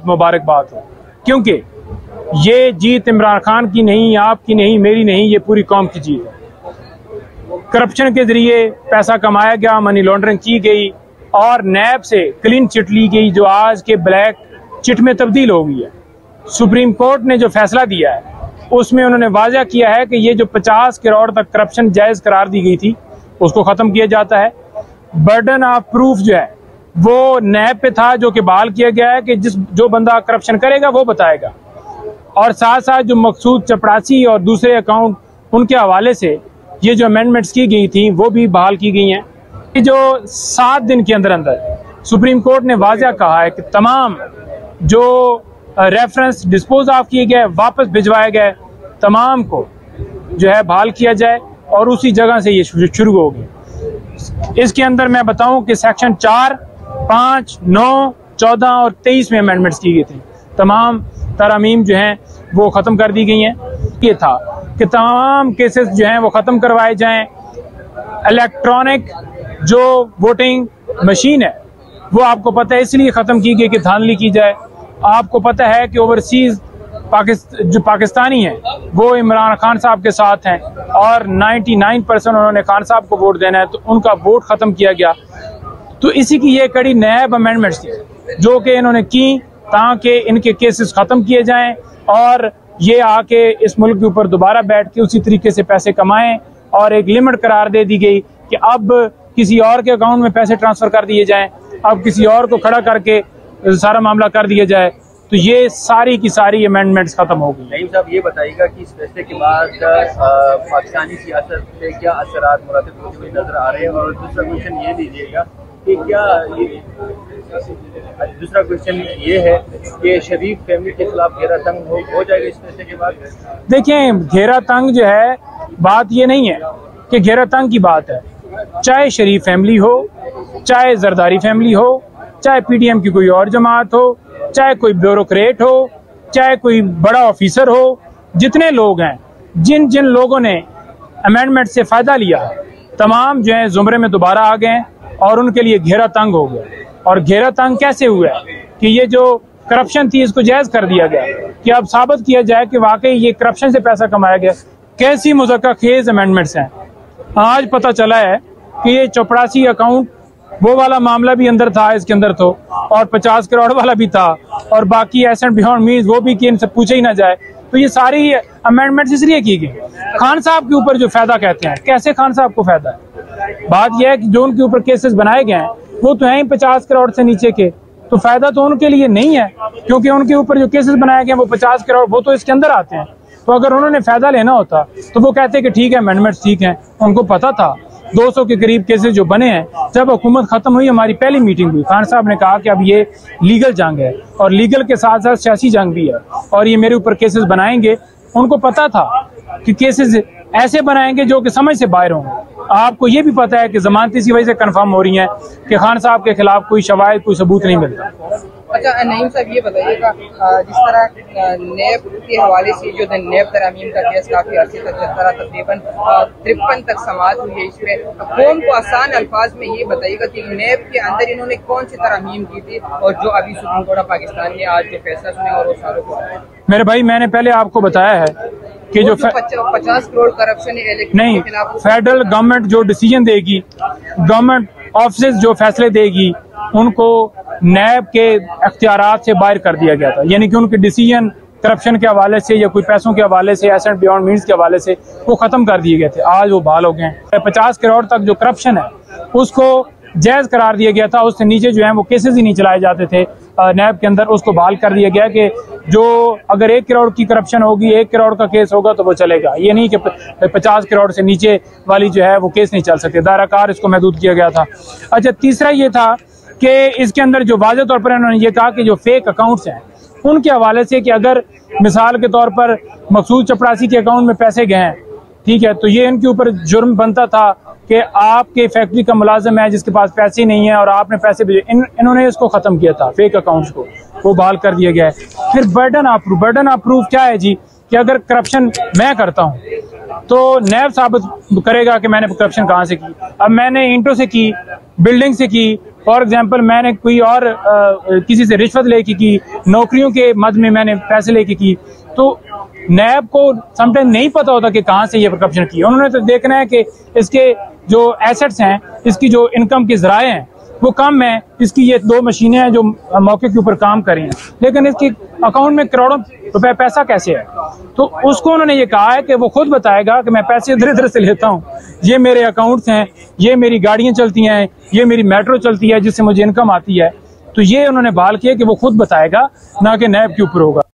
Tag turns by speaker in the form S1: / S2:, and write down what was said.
S1: मुबारकबाद हो, क्योंकि ये जीत इमरान खान की नहीं, आपकी नहीं, मेरी नहीं, ये पूरी कौम की जीत है। करप्शन के जरिए पैसा कमाया गया, मनी लॉन्ड्रिंग की गई और नैब से क्लीन चिट ली गई, जो आज के ब्लैक चिट में तब्दील हो गई है। सुप्रीम कोर्ट ने जो फैसला दिया है उसमें उन्होंने वाज़ा किया है कि ये जो 50 करोड़ तक करप्शन जायज़ करार दी गई थी उसको ख़त्म किया जाता है। बर्डन ऑफ प्रूफ जो है वो नैब पे था, जो कि बहाल किया गया है कि जो बंदा करप्शन करेगा वो बताएगा। और साथ साथ जो मकसूद चपरासी और दूसरे अकाउंट उनके हवाले से ये जो अमेंडमेंट्स की गई थी वो भी बहाल की गई हैं। ये जो 7 दिन के अंदर अंदर सुप्रीम कोर्ट ने वाज़ा कहा है कि तमाम जो रेफरेंस डिस्पोज ऑफ किए गए, वापस भिजवाए गए, तमाम को जो है बहाल किया जाए और उसी जगह से ये शुरू होगी। इसके अंदर मैं बताऊं कि सेक्शन 4, 5, 9, 14 और 23 में अमेंडमेंट्स की गई थी। तमाम तरमीम जो हैं वो ख़त्म कर दी गई हैं। ये था कि तमाम केसेस जो हैं वो ख़त्म करवाए जाएं। इलेक्ट्रॉनिक जो वोटिंग मशीन है वो आपको पता है इसलिए ख़त्म की गई कि धांधली की जाए। आपको पता है कि ओवरसीज जो पाकिस्तानी हैं वो इमरान खान साहब के साथ हैं और 99% उन्होंने खान साहब को वोट देना है, तो उनका वोट ख़त्म किया गया। तो इसी की ये कड़ी नैब अमेंडमेंट्स थी जो कि इन्होंने की ताकि इनके केसेस ख़त्म किए जाएं और ये आके इस मुल्क के ऊपर दोबारा बैठ के उसी तरीके से पैसे कमाएं। और एक लिमिट करार दे दी गई कि अब किसी और के अकाउंट में पैसे ट्रांसफ़र कर दिए जाएं, अब किसी और को खड़ा करके सारा मामला कर दिया जाए। तो ये सारी की सारी अमेंडमेंट्स खत्म हो गई।
S2: नईम साहब, ये बताइएगा कि इस फैसले के बाद पाकिस्तानी सियासत पे क्या असरात मुरातब होते हुए नजर आ रहे हैं? और दूसरा क्वेश्चन ये दीजिएगा कि दूसरा क्वेश्चन ये है कि शरीफ फैमिली के खिलाफ घेरा तंग हो जाएगा इस फैसले के बाद?
S1: देखिए, घेरा तंग जो है, बात ये नहीं है कि घेरा तंग की बात है। चाहे शरीफ फैमिली हो, चाहे जरदारी फैमिली हो, चाहे पीडीएम की कोई और जमात हो, चाहे कोई ब्यूरोक्रेट हो, चाहे कोई बड़ा ऑफिसर हो, जितने लोग हैं, जिन जिन लोगों ने अमेंडमेंट से फ़ायदा लिया, तमाम जो है ज़ुमरे में दोबारा आ गए और उनके लिए घेरा तंग हो गया। और घेरा तंग कैसे हुआ कि ये जो करप्शन थी इसको जायज़ कर दिया गया कि अब साबित किया जाए कि वाकई ये करप्शन से पैसा कमाया गया। कैसी मुज़क्का खेज़ अमेंडमेंट्स हैं। आज पता चला है कि ये चपरासी अकाउंट वो वाला मामला भी अंदर था, इसके अंदर तो, और 50 करोड़ वाला भी था, और बाकी एसेट बियॉन्ड मीन्स वो भी कि इनसे पूछे ही ना जाए। तो ये सारी अमेंडमेंट्स इसलिए की गई। खान साहब के ऊपर जो फायदा कहते हैं, कैसे खान साहब को फायदा है? बात यह है कि जो उनके ऊपर केसेस बनाए गए हैं वो तो हैं ही 50 करोड़ से नीचे के, तो फायदा तो उनके लिए नहीं है, क्योंकि उनके ऊपर जो केसेस बनाए गए हैं वो 50 करोड़ वो तो इसके अंदर आते हैं। तो अगर उन्होंने फायदा लेना होता तो वो कहते कि ठीक है अमेंडमेंट्स ठीक हैं। उनको पता था 200 के करीब केसेस जो बने हैं। जब हुकूमत खत्म हुई, हमारी पहली मीटिंग हुई, खान साहब ने कहा कि अब ये लीगल जंग है और लीगल के साथ साथ सियासी जंग भी है और ये मेरे ऊपर केसेस बनाएंगे। उनको पता था कि केसेस ऐसे बनाएंगे जो कि समझ से बाहर होंगे। आपको ये भी पता है कि जमानत इसी वजह से कंफर्म हो रही है कि खान साहब के खिलाफ कोई शवाहिद, कोई सबूत नहीं मिलता।
S3: अच्छा नईम साहब, ये बताइएगा जिस तरह नेब के हवाले से जो नेब तरामीम का केस काफी अर्से तक चलता रहा, तकरीबन 53 तक समाअत हुई है इसमें, कौम को आसान अल्फाज में ये बताइएगा कि नेब के अंदर इन्होंने कौन सी तरामीम की थी और जो अभी सुप्रीम कोर्ट ऑफ पाकिस्तान ने आज जो फैसला सुना और वो सारों को?
S1: मेरे भाई, मैंने पहले आपको बताया है कि जो
S3: 50 करोड़ करप्शन
S1: नहीं, फेडरल गवर्नमेंट जो डिसीजन देगी, गवर्नमेंट ऑफिस जो फैसले देगी, उनको नैब के अख्तियारात से बाहर कर दिया गया था। यानी कि उनके डिसीजन करप्शन के हवाले से या कोई पैसों के हवाले से, एसेट बियॉन्ड मीन्स के हवाले से वो खत्म कर दिए गए थे। आज वो बहाल हो गए हैं। 50 करोड़ तक जो करप्शन है उसको जायज़ करार दिया गया था। उससे नीचे जो है वो केसेस ही नहीं चलाए जाते थे नैब के अंदर। उसको बहाल कर दिया गया कि जो अगर 1 करोड़ की करप्शन होगी, 1 करोड़ का केस होगा तो वो चलेगा। ये नहीं कि 50 करोड़ से नीचे वाली जो है वो केस नहीं चल सकते। दायराकार इसको महदूद किया गया था। अच्छा, तीसरा ये था कि इसके अंदर जो वाज़ेह तौर पर उन्होंने ये कहा कि जो फेक अकाउंट्स हैं उनके हवाले से कि अगर मिसाल के तौर पर मकसूद चपरासी के अकाउंट में पैसे गए हैं, ठीक है, तो ये इनके ऊपर जुर्म बनता था कि आपके फैक्ट्री का मुलाजिम है जिसके पास पैसे नहीं है और आपने पैसे भेजे। इन्होंने इसको ख़त्म किया था, फेक अकाउंट्स को, वो बहाल कर दिया गया है। फिर बर्डन ऑफ प्रूफ क्या है जी, कि अगर करप्शन मैं करता हूँ तो नैब साबित करेगा कि मैंने करप्शन कहाँ से की। अब मैंने ईंटों से की, बिल्डिंग से की, फॉर एग्जांपल मैंने कोई और किसी से रिश्वत लेके की, नौकरियों के मद में मैंने पैसे लेके की, तो नैब को समटाइम नहीं पता होता कि कहाँ से ये करप्शन की। उन्होंने तो देखना है कि इसके जो एसेट्स हैं, इसकी जो इनकम के जराए हैं वो कम है, इसकी ये 2 मशीनें हैं जो मौके के ऊपर काम कर रही हैं, लेकिन इसके अकाउंट में करोड़ों रुपए पैसा कैसे है। तो उसको उन्होंने ये कहा है कि वो खुद बताएगा कि मैं पैसे इधर उधर से लेता हूँ, ये मेरे अकाउंट्स हैं, ये मेरी गाड़ियां चलती हैं, ये मेरी मेट्रो चलती है जिससे मुझे इनकम आती है। तो ये उन्होंने बहाल किया कि वो खुद बताएगा, ना कि नैब के ऊपर होगा।